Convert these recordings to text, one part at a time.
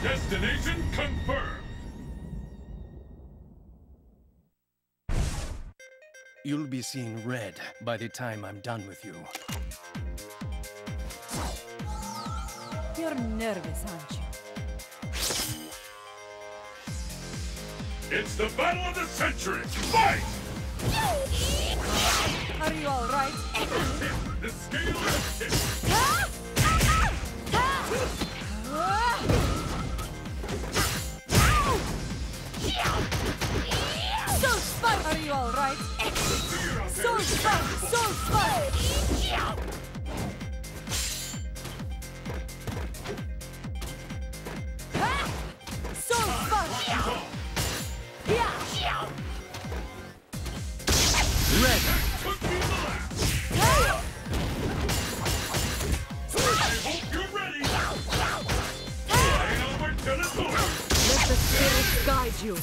Destination confirmed. You'll be seeing red by the time I'm done with you. You're nervous, aren't you? It's the battle of the century! Fight! Are you all right? The scale has tipped. So smart! Are you all right? So smart! So smart! So smart! Red! Took me the last. I hope you're ready. Flying over to the door. Let the spirits guide you.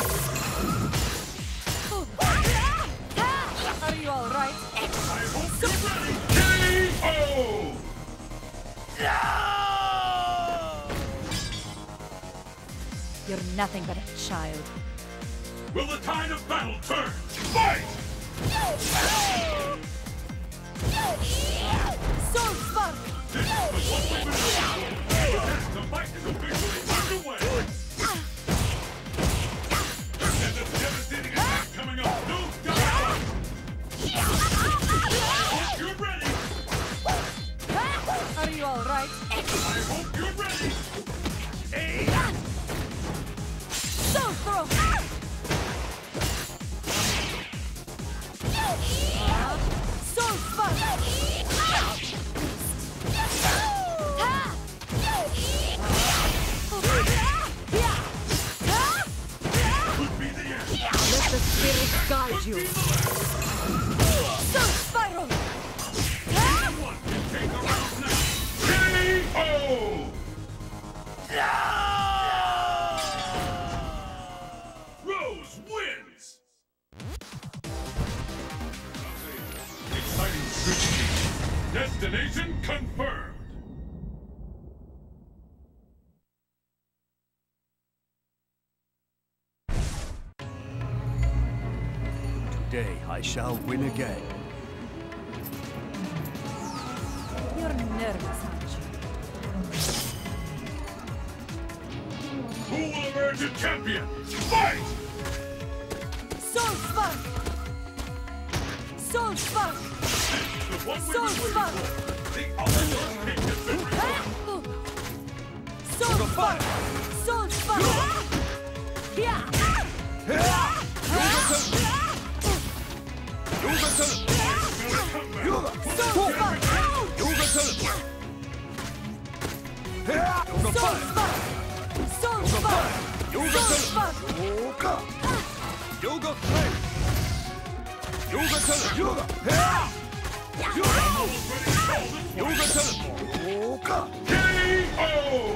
Are you all right? I hope you're ready. K.O. You're nothing but a child. Will the tide of battle turn? Fight! So smart! This is what we've been waiting for. The fight is officially underway. And the devastating attack coming up. No doubt. I hope you're ready. Are you all right? I hope you're ready. So throw! So smart! Could be the end. Let the spirits guide you. So spiral! Anyone can take the round now. K.O. Rose wins. Exciting switch. Destination confirmed. Today I shall win again. You're nervous, aren't you? Who will emerge a champion? Fight! Soul Spark! Soul Spark! The one we've been Soul waiting Spark! for. The ultimate king has been reborn. Soul Spark! Soul Spark! Yeah! Soul Spark! Soul Spark! Soul Spark! Soul Spark! Yoga flame! Yoga teleport! Almost ready to call this one. Yoga teleport! K.O.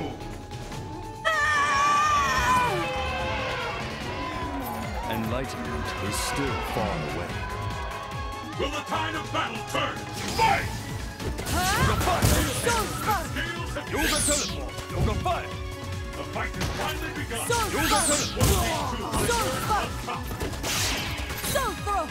Enlightenment is still far away. Will the tide of battle turn? Fight! Soul Spark! Scales have Yoga tipped. teleport! Yoga fire! The fight has finally begun. Soul Yoga Spark! teleport! Soul Spark! Soul Throw!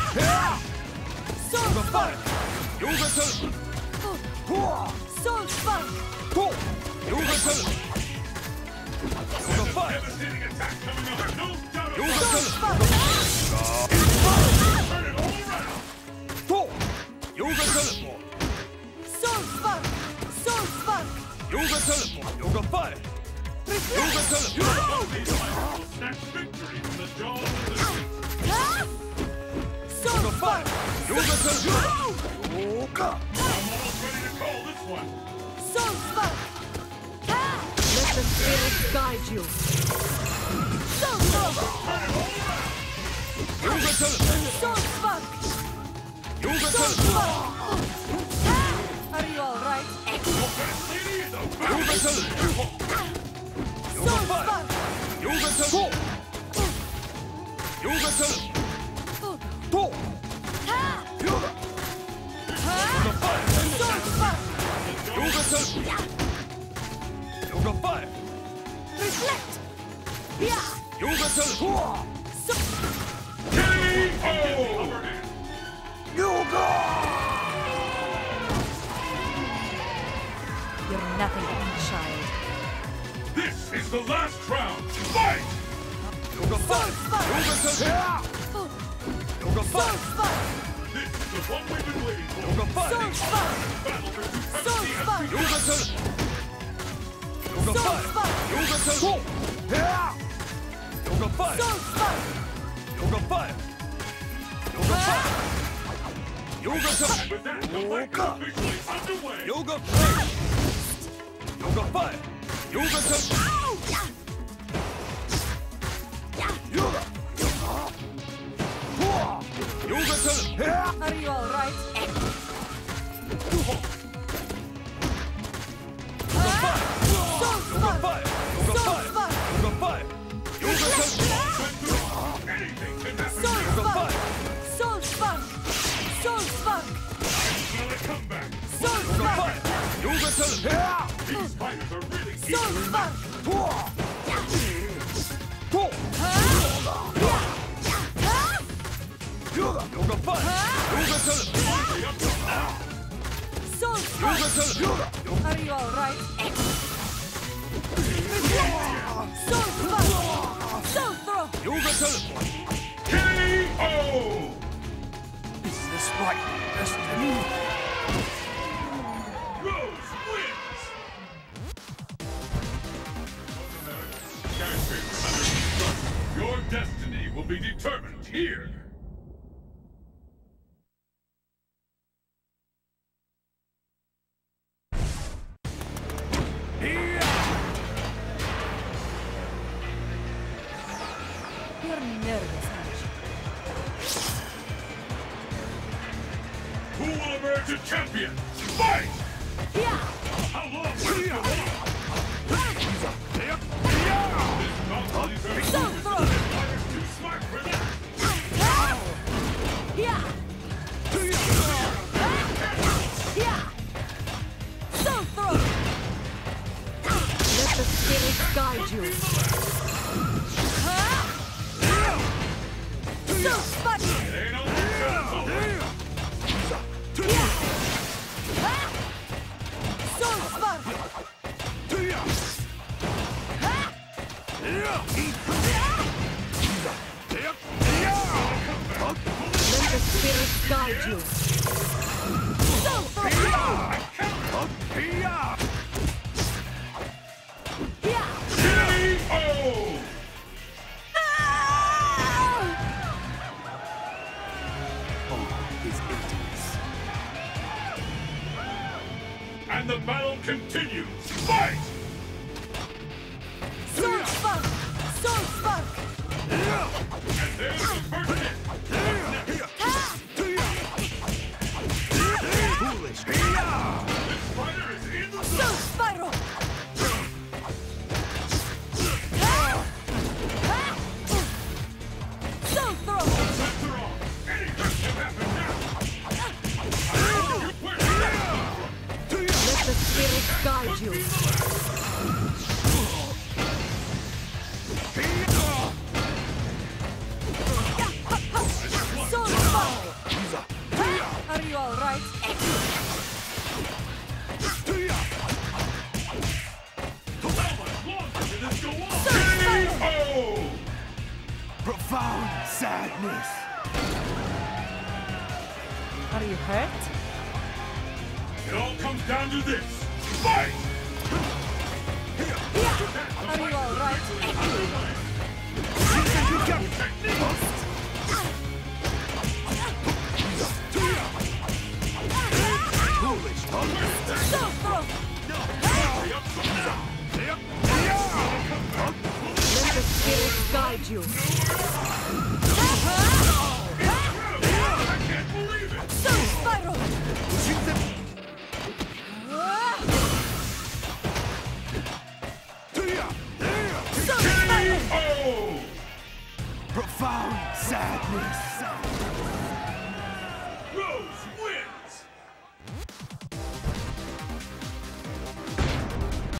Soul Yoga Spark! fire! Yoga teleport! Soul Spark! Yoga teleport! Yoga fire! Devastating attack coming up. No doubt about Yoga it. Soul teleport! Spark! Turn it all around. Yoga teleport! Soul Spark! Soul Spark! Yoga teleport! Yoga fire! Yoga teleport! These fighters will snatch victory from the jaws of the beast. Soul Yoga fire! Yoga teleport! I'm almost ready to call this one. Soul Spark! Let the spirits guide you. Soul Throw! Turn it all around. Yoga teleport! Soul Spark! Yoga Soul teleport! Spark! Are you all right? Your best lady is about Yoga teleport! Soul Spark! Yoga teleport! Yoga teleport! Yoga! Yoga fire! Soul Spark! Yoga teleport! Yoga fire! Reflect! Yeah! Yoga Cell! So Yoga! you're nothing but a child. This is the last round. Fight! Yoga Soul Fight! Spark! Yoga Cell! Oh, Yoga Soul Fight! Spark! This is the one we've been waiting for. Yoga Fight! Soul Spark! Battle for Soul supremacy Spark! has Yoga Cell! Yoga Soul Fight! Spark! Yoga Cell! Yoga Fight! Soul Spark! Yoga Fight! Yoga Fight! Yoga Cell! With that, the fight is officially underway. Yoga Fight! Yoga Fight! Yoga Cell! Yoga! Yoga Cell! Are you alright? Yoga Fight! Soul Yoga Spark! Fight! Yoga Soul Fight! Spark! Yoga Fight! Yoga Cell! Anything can happen Soul now. Yoga Spark! Fight! Soul Spark! Soul Spark! Another comeback. Soul Yoga Spark! Fight! Yoga Cell! These fighters are really Soul Spark! Yoga! Yoga Fight! Yoga Cell! Soul Spark! Yoga Cell! Yoga! Are you alright? Soul Spark! Soul Throw! Yoga Cell! KO! Is this right, destiny? Rose wins! Champion, your destiny will be determined here. You're nervous, aren't Who will emerge a champion? Fight! you? Yeah! How long will it go on? This mountain is Soul Throw! fighters too smart for that. Yeah! Yeah! Soul Throw! Let the spirits guide you. Soul Spark! It ain't over till it's over. Soul Spark! Let the spirits guide you. Soul Throw! Yeah! KO! And the battle continues. Fight! Soul Spark! Soul Spark! And there's the first hit. Foolish! This fighter is in the Soul Spiral! Soul Throw! sets are on. Anything can happen now. You win. Let the spirits guide you. Soul Spark! Are you alright? How much longer can this go on? Soul Spiral! KO! Profound sadness! Are you hurt? It all comes down to this. Fight! Yeah! Are you alright? Foolish! Soul Throw! Let the spirits guide you. I can't believe it! Soul Spiral! Soul Spiral! KO! Profound sadness!